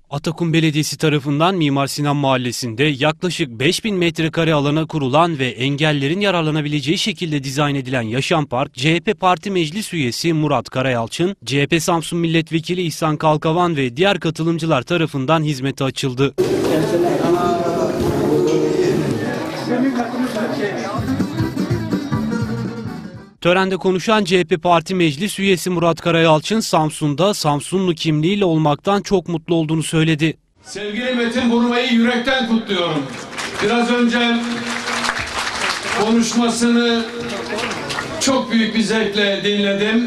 Atakum Belediyesi tarafından Mimar Sinan Mahallesi'nde yaklaşık 5000 metrekare alana kurulan ve engellerin yararlanabileceği şekilde dizayn edilen Yaşam Park, CHP Parti Meclis Üyesi Murat Karayalçın, CHP Samsun Milletvekili İhsan Kalkavan ve diğer katılımcılar tarafından hizmete açıldı. Törende konuşan CHP Parti Meclis Üyesi Murat Karayalçın, Samsun'da Samsunlu kimliğiyle olmaktan çok mutlu olduğunu söyledi. Sevgili Metin Burma'yı yürekten kutluyorum. Biraz önce konuşmasını çok büyük bir zevkle dinledim.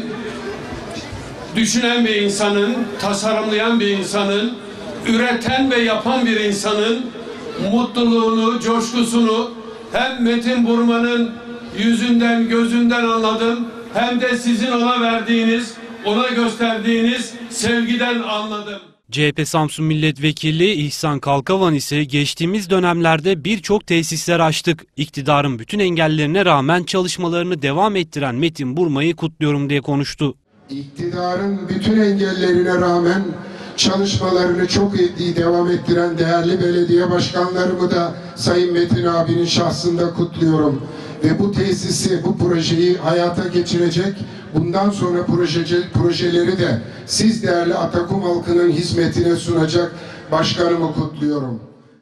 Düşünen bir insanın, tasarımlayan bir insanın, üreten ve yapan bir insanın mutluluğunu, coşkusunu hem Metin Burma'nın yüzünden, gözünden anladım, hem de sizin ona verdiğiniz, ona gösterdiğiniz sevgiden anladım. CHP Samsun Milletvekili İhsan Kalkavan ise geçtiğimiz dönemlerde birçok tesisler açtık. İktidarın bütün engellerine rağmen çalışmalarını devam ettiren Metin Burma'yı kutluyorum diye konuştu. İktidarın bütün engellerine rağmen çalışmalarını çok iyi devam ettiren değerli belediye başkanlarımı da Sayın Metin abinin şahsında kutluyorum. Ve bu tesisi, bu projeyi hayata geçirecek, bundan sonra projeleri de siz değerli Atakum halkının hizmetine sunacak başkanımı kutluyorum.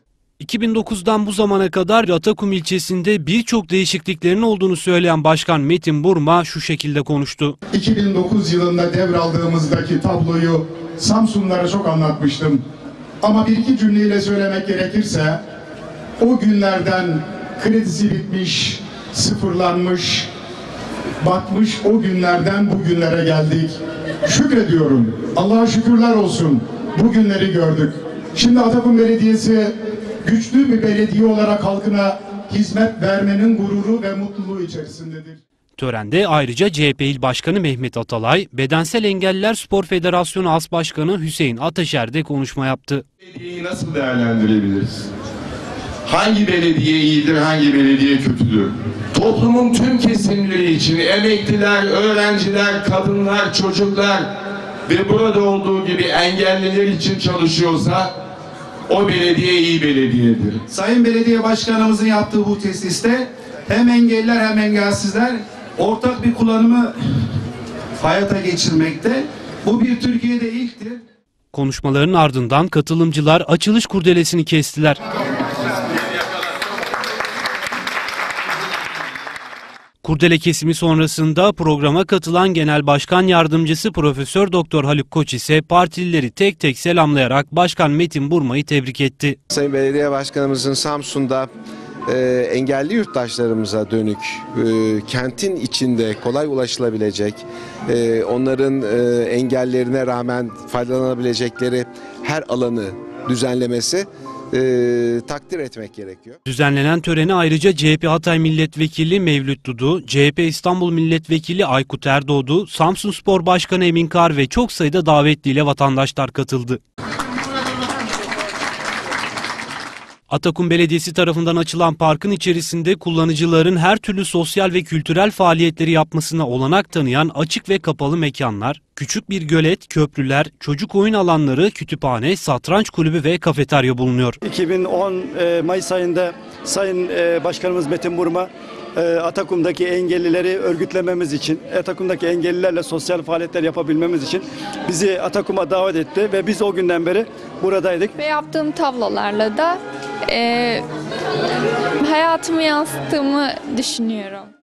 2009'dan bu zamana kadar Atakum ilçesinde birçok değişikliklerin olduğunu söyleyen Başkan Metin Burma şu şekilde konuştu. 2009 yılında devraldığımızdaki tabloyu Samsunlara çok anlatmıştım. Ama bir iki cümleyle söylemek gerekirse o günlerden kredisi bitmiş, sıfırlanmış, batmış o günlerden bugünlere geldik. Şükrediyorum. Allah'a şükürler olsun. Bugünleri gördük. Şimdi Atakum Belediyesi güçlü bir belediye olarak halkına hizmet vermenin gururu ve mutluluğu içerisindedir. Törende ayrıca CHP İl Başkanı Mehmet Atalay, Bedensel Engelliler Spor Federasyonu As Başkanı Hüseyin Ataşer de konuşma yaptı. Belediyeyi nasıl değerlendirebiliriz? Hangi belediye iyidir, hangi belediye kötüdür? Toplumun tüm kesimleri için emekliler, öğrenciler, kadınlar, çocuklar ve burada olduğu gibi engelliler için çalışıyorsa o belediye iyi belediyedir. Sayın Belediye Başkanımızın yaptığı bu tesiste hem engelliler hem engelsizler ortak bir kullanımı hayata geçirmekte. Bu bir Türkiye'de ilktir. Konuşmaların ardından katılımcılar açılış kurdelesini kestiler. Kurdele kesimi sonrasında programa katılan Genel Başkan Yardımcısı Profesör Doktor Haluk Koç ise partilileri tek tek selamlayarak Başkan Metin Burma'yı tebrik etti. Sayın Belediye Başkanımızın Samsun'da engelli yurttaşlarımıza dönük kentin içinde kolay ulaşılabilecek, onların engellerine rağmen faydalanabilecekleri her alanı düzenlemesi takdir etmek gerekiyor. Düzenlenen töreni ayrıca CHP Hatay Milletvekili Mevlüt Dudu, CHP İstanbul Milletvekili Aykut Erdoğdu, Samsunspor Başkanı Emin Kar ve çok sayıda davetliyle vatandaşlar katıldı. Atakum Belediyesi tarafından açılan parkın içerisinde kullanıcıların her türlü sosyal ve kültürel faaliyetleri yapmasına olanak tanıyan açık ve kapalı mekanlar, küçük bir gölet, köprüler, çocuk oyun alanları, kütüphane, satranç kulübü ve kafeterya bulunuyor. 2010 Mayıs ayında Sayın Başkanımız Metin Burma Atakum'daki engellileri örgütlememiz için, Atakum'daki engellilerle sosyal faaliyetler yapabilmemiz için bizi Atakum'a davet etti ve biz o günden beri buradaydık. Ve yaptığım tablolarla da hayatımı yansıttığımı düşünüyorum.